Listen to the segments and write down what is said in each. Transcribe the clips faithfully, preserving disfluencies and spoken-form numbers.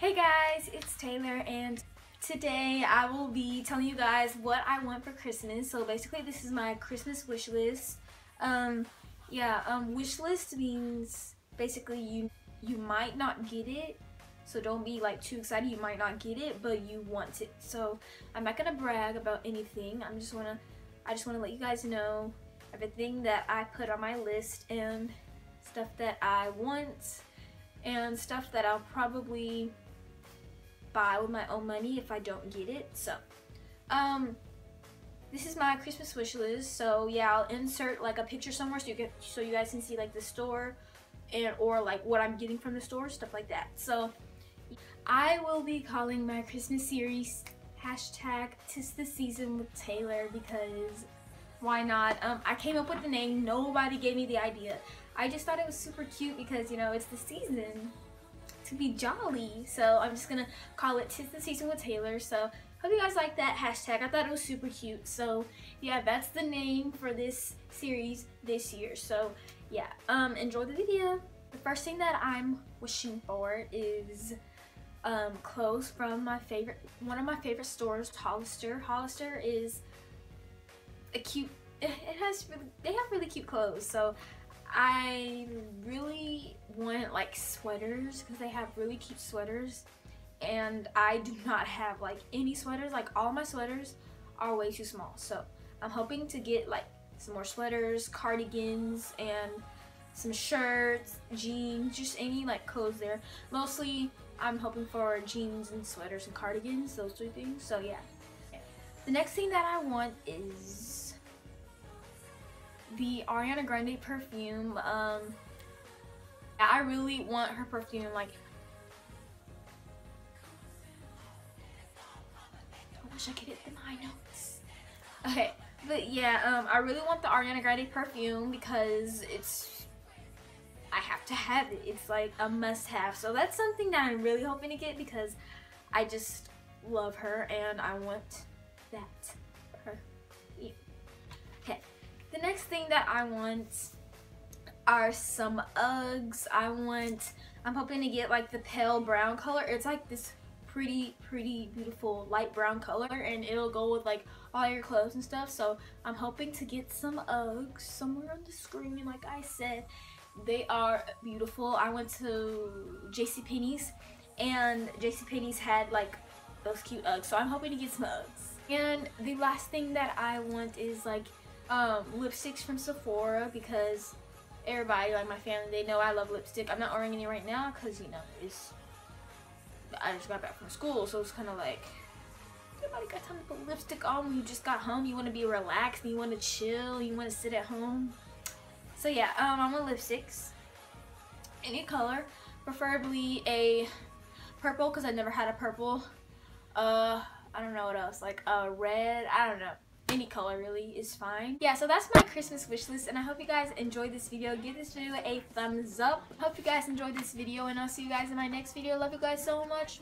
Hey guys, it's Taylor, and today I will be telling you guys what I want for Christmas. So basically this is my Christmas wish list. Um, yeah, um, wish list means basically you you might not get it, so don't be like too excited. You might not get it, but you want it. So I'm not gonna brag about anything. I'm just wanna I just wanna let you guys know everything that I put on my list and stuff that I want and stuff that I'll probably buy with my own money if I don't get it. So um this is my Christmas wish list. So yeah, I'll insert like a picture somewhere so you get so you guys can see like the store and or like what I'm getting from the store, stuff like that. So I will be calling my Christmas series hashtag Tis the Season with Taylor, because why not? um I came up with the name, nobody gave me the idea. I just thought it was super cute because, you know, it's the season to be jolly. So I'm just gonna call it Tis the Season with Taylor. So hope you guys like that hashtag. I thought it was super cute. So yeah, that's the name for this series this year. So yeah, um enjoy the video. The first thing that I'm wishing for is um clothes from my favorite one of my favorite stores, Hollister. Hollister is a cute, it has really, they have really cute clothes. So I really want like sweaters because they have really cute sweaters, and I do not have like any sweaters. Like all my sweaters are way too small. So I'm hoping to get like some more sweaters, cardigans, and some shirts, jeans, just any like clothes there. Mostly I'm hoping for jeans and sweaters and cardigans, those three things. So yeah. The next thing that I want is the Ariana Grande perfume. Um, I really want her perfume. Like, I wish I could hit the high notes. Okay, but yeah, um, I really want the Ariana Grande perfume because it's, I have to have it. It's like a must-have. So that's something that I'm really hoping to get because I just love her and I want that her. Yeah. Okay. The next thing that I want are some Uggs. I want, I'm hoping to get like the pale brown color. It's like this pretty, pretty beautiful light brown color, and it'll go with like all your clothes and stuff. So I'm hoping to get some Uggs somewhere on the screen. Like I said, they are beautiful. I went to JCPenney's and JCPenney's had like those cute Uggs. So I'm hoping to get some Uggs. And the last thing that I want is like um, lipsticks from Sephora, because everybody, like my family, they know I love lipstick. I'm not ordering any right now because, you know, it's, I just got back from school, so it's kind of like, nobody got time to put lipstick on when you just got home. You want to be relaxed, and you want to chill, you want to sit at home. So yeah, um, I want lipsticks, any color, preferably a purple because I never had a purple. Uh, I don't know what else, like a uh, red, I don't know. Any color really is fine. Yeah, so that's my Christmas wish list, and I hope you guys enjoyed this video. Give this video a thumbs up. Hope you guys enjoyed this video, and I'll see you guys in my next video. Love you guys so much.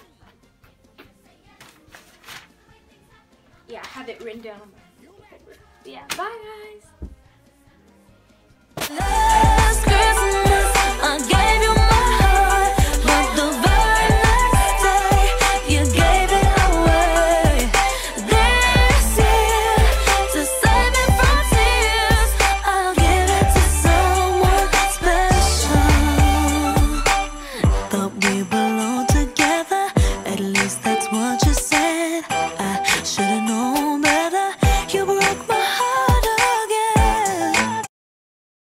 Yeah, I have it written down on my paper. Yeah, bye guys.